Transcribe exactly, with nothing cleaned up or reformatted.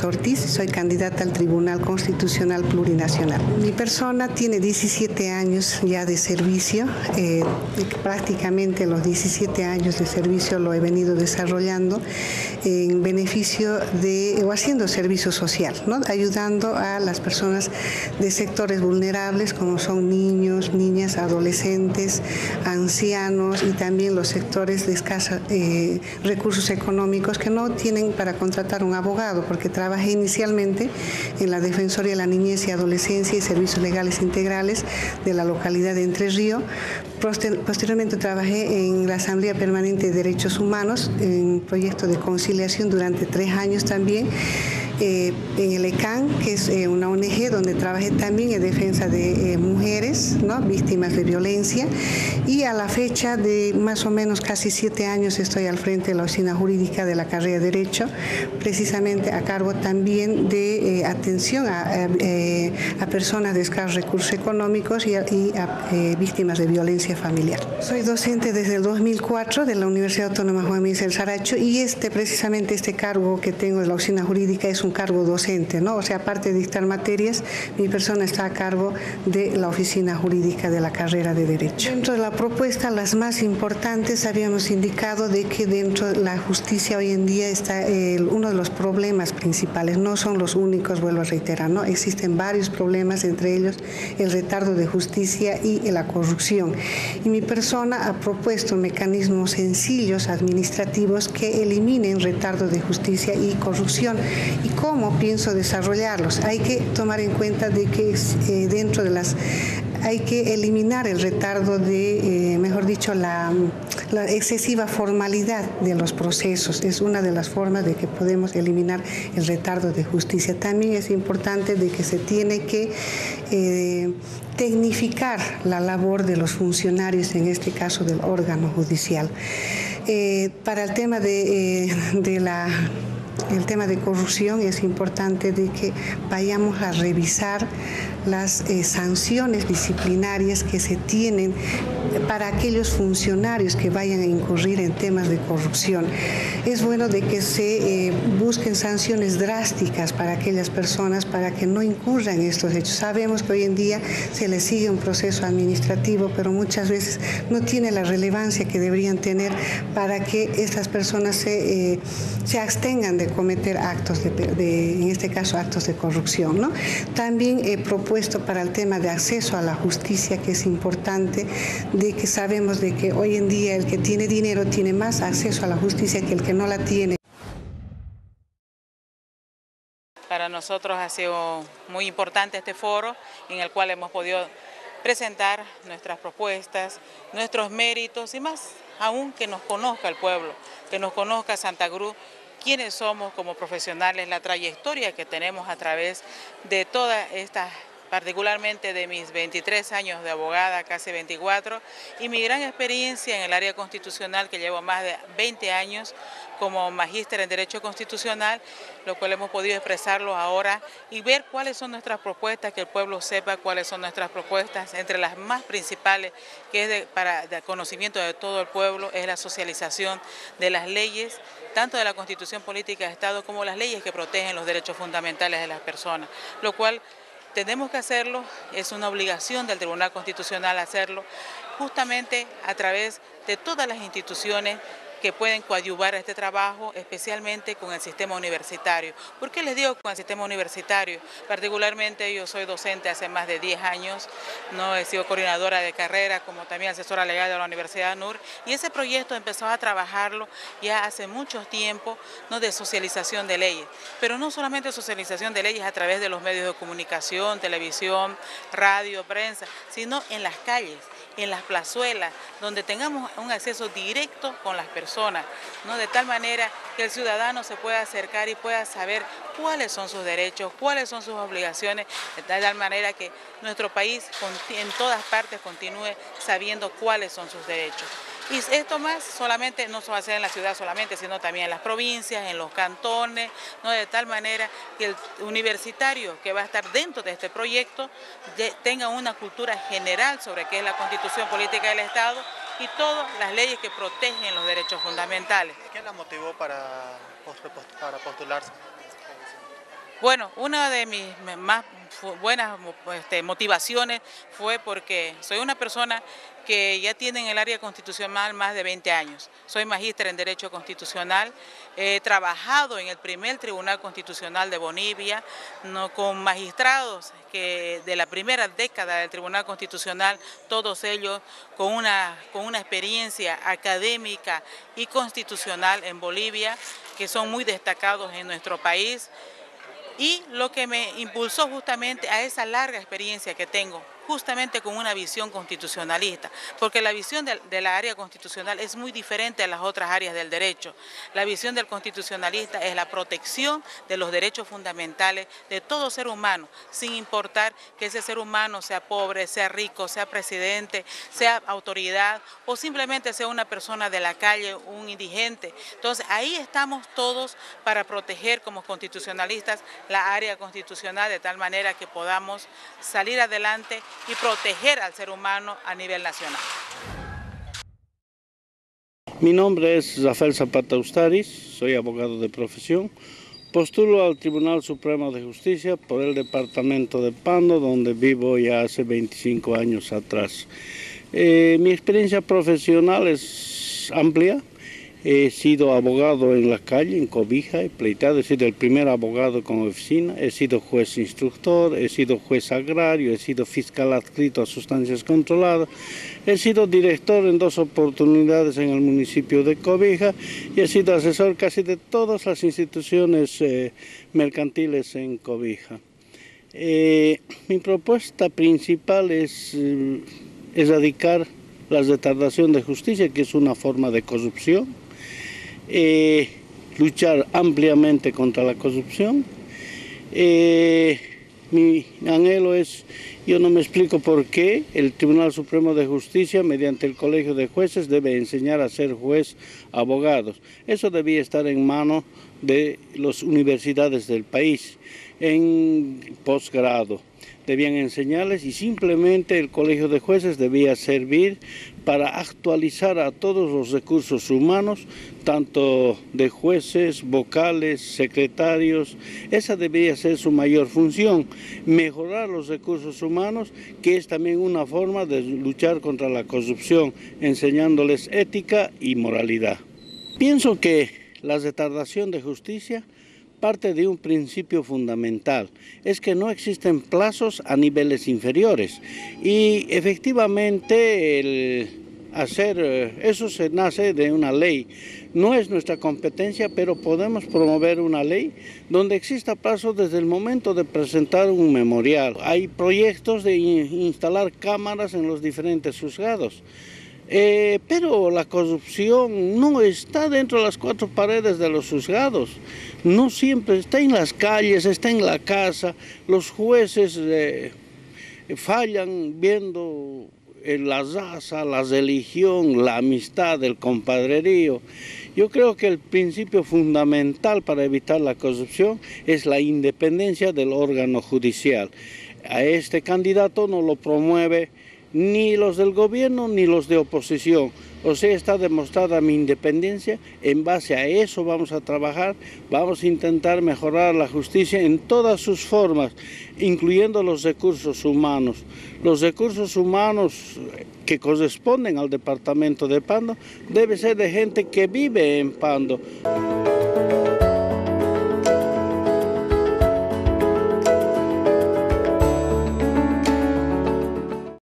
Mendoza Ortiz, soy candidata al Tribunal Constitucional Plurinacional. Mi persona tiene diecisiete años ya de servicio, eh, prácticamente los diecisiete años de servicio lo he venido desarrollando en beneficio de, o haciendo servicio social, ¿no? Ayudando a las personas de sectores vulnerables como son niños, niñas, adolescentes, ancianos y también los sectores de escasos eh, recursos económicos que no tienen para contratar un abogado, porque trabajé inicialmente en la Defensoría de la Niñez y Adolescencia y Servicios Legales Integrales de la localidad de Entre Ríos. Posteriormente trabajé en la Asamblea Permanente de Derechos Humanos, en proyecto de conciliación durante tres años también. Eh, en el E C A N, que es eh, una O N G donde trabajé también en defensa de eh, mujeres, ¿no?, víctimas de violencia, y a la fecha de más o menos casi siete años estoy al frente de la oficina jurídica de la carrera de Derecho, precisamente a cargo también de eh, atención a, a, eh, a personas de escasos recursos económicos y a, y a eh, víctimas de violencia familiar. Soy docente desde el dos mil cuatro de la Universidad Autónoma Juan Michel Saracho, y este precisamente este cargo que tengo de la oficina jurídica es un cargo docente, ¿no? O sea, aparte de dictar materias, mi persona está a cargo de la oficina jurídica de la carrera de Derecho. Dentro de la propuesta, las más importantes, habíamos indicado de que dentro de la justicia hoy en día está eh, uno de los problemas principales, no son los únicos, vuelvo a reiterar, ¿no? Existen varios problemas, entre ellos el retardo de justicia y la corrupción. Y mi persona ha propuesto mecanismos sencillos administrativos que eliminen retardo de justicia y corrupción. ¿Y cómo pienso desarrollarlos? Hay que tomar en cuenta de que eh, dentro de las hay que eliminar el retardo de, eh, mejor dicho, la, la excesiva formalidad de los procesos. Es una de las formas de que podemos eliminar el retardo de justicia. También es importante de que se tiene que eh, tecnificar la labor de los funcionarios, en este caso del órgano judicial. Eh, para el tema de, eh, de la... El tema de corrupción, es importante de que vayamos a revisar las eh, sanciones disciplinarias que se tienen para aquellos funcionarios que vayan a incurrir en temas de corrupción. Es bueno de que se eh, busquen sanciones drásticas para aquellas personas para que no incurran en estos hechos. Sabemos que hoy en día se les sigue un proceso administrativo, pero muchas veces no tiene la relevancia que deberían tener para que estas personas se, eh, se abstengan de cometer actos, de, de, en este caso actos de corrupción, ¿no? También he propuesto para el tema de acceso a la justicia, que es importante, de que sabemos de que hoy en día el que tiene dinero tiene más acceso a la justicia que el que no la tiene. Para nosotros ha sido muy importante este foro en el cual hemos podido presentar nuestras propuestas, nuestros méritos y más aún que nos conozca el pueblo, que nos conozca Santa Cruz, quiénes somos como profesionales, la trayectoria que tenemos a través de todas estas, particularmente de mis veintitrés años de abogada, casi veinticuatro, y mi gran experiencia en el área constitucional, que llevo más de veinte años como magíster en Derecho Constitucional, lo cual hemos podido expresarlo ahora y ver cuáles son nuestras propuestas, que el pueblo sepa cuáles son nuestras propuestas. Entre las más principales, que es de, para el conocimiento de todo el pueblo, es la socialización de las leyes, tanto de la Constitución Política de Estado como las leyes que protegen los derechos fundamentales de las personas, lo cual tenemos que hacerlo, es una obligación del Tribunal Constitucional hacerlo, justamente a través de todas las instituciones que pueden coadyuvar a este trabajo, especialmente con el sistema universitario. ¿Por qué les digo con el sistema universitario? Particularmente yo soy docente hace más de diez años, no he sido coordinadora de carrera, como también asesora legal de la Universidad N U R, y ese proyecto empezó a trabajarlo ya hace mucho tiempo, ¿no?, de socialización de leyes, pero no solamente socialización de leyes a través de los medios de comunicación, televisión, radio, prensa, sino en las calles, en las plazuelas, donde tengamos un acceso directo con las personas, ¿no?, de tal manera que el ciudadano se pueda acercar y pueda saber cuáles son sus derechos, cuáles son sus obligaciones, de tal manera que nuestro país en todas partes continúe sabiendo cuáles son sus derechos. Y esto más solamente no se va a hacer en la ciudad solamente, sino también en las provincias, en los cantones, ¿no?, de tal manera que el universitario que va a estar dentro de este proyecto tenga una cultura general sobre qué es la Constitución Política del Estado y todas las leyes que protegen los derechos fundamentales. ¿Qué la motivó para, para postularse? Bueno, una de mis más buenas este, motivaciones fue porque soy una persona que ya tiene en el área constitucional más de veinte años. Soy magíster en Derecho Constitucional, he trabajado en el primer Tribunal Constitucional de Bolivia, no, con magistrados que de la primera década del Tribunal Constitucional, todos ellos con una, con una experiencia académica y constitucional en Bolivia, que son muy destacados en nuestro país. Y lo que me impulsó justamente a esa larga experiencia que tengo, justamente con una visión constitucionalista, porque la visión de, de la área constitucional es muy diferente a las otras áreas del derecho. La visión del constitucionalista es la protección de los derechos fundamentales de todo ser humano, sin importar que ese ser humano sea pobre, sea rico, sea presidente, sea autoridad o simplemente sea una persona de la calle, un indigente. Entonces ahí estamos todos para proteger como constitucionalistas la área constitucional de tal manera que podamos salir adelante y proteger al ser humano a nivel nacional. Mi nombre es Rafael Zapata Ustaris, soy abogado de profesión. Postulo al Tribunal Supremo de Justicia por el departamento de Pando, donde vivo ya hace veinticinco años atrás. Eh, mi experiencia profesional es amplia. He sido abogado en la calle, en Cobija, he pleiteado, he sido el primer abogado con oficina, he sido juez instructor, he sido juez agrario, he sido fiscal adscrito a sustancias controladas, he sido director en dos oportunidades en el municipio de Cobija y he sido asesor casi de todas las instituciones eh, mercantiles en Cobija. Eh, mi propuesta principal es eh, erradicar la retardación de justicia, que es una forma de corrupción. Eh, luchar ampliamente contra la corrupción. Eh, mi anhelo es, yo no me explico por qué el Tribunal Supremo de Justicia, mediante el Colegio de Jueces, debe enseñar a ser juez abogados. Eso debía estar en manos de las universidades del país, en posgrado. Debían enseñarles y simplemente el Colegio de Jueces debía servir para actualizar a todos los recursos humanos, tanto de jueces, vocales, secretarios. Esa debería ser su mayor función, mejorar los recursos humanos, que es también una forma de luchar contra la corrupción, enseñándoles ética y moralidad. Pienso que la retardación de justicia parte de un principio fundamental, es que no existen plazos a niveles inferiores y efectivamente el hacer eso se nace de una ley. No es nuestra competencia, pero podemos promover una ley donde exista plazo desde el momento de presentar un memorial. Hay proyectos de instalar cámaras en los diferentes juzgados. Eh, pero la corrupción no está dentro de las cuatro paredes de los juzgados, no siempre está en las calles, está en la casa. Los jueces eh, fallan viendo en la raza, la religión, la amistad, el compadrerío. Yo creo que el principio fundamental para evitar la corrupción es la independencia del órgano judicial. A este candidato no lo promueve ni los del gobierno ni los de oposición. O sea, está demostrada mi independencia. En base a eso vamos a trabajar, vamos a intentar mejorar la justicia en todas sus formas, incluyendo los recursos humanos. Los recursos humanos que corresponden al departamento de Pando debe ser de gente que vive en Pando.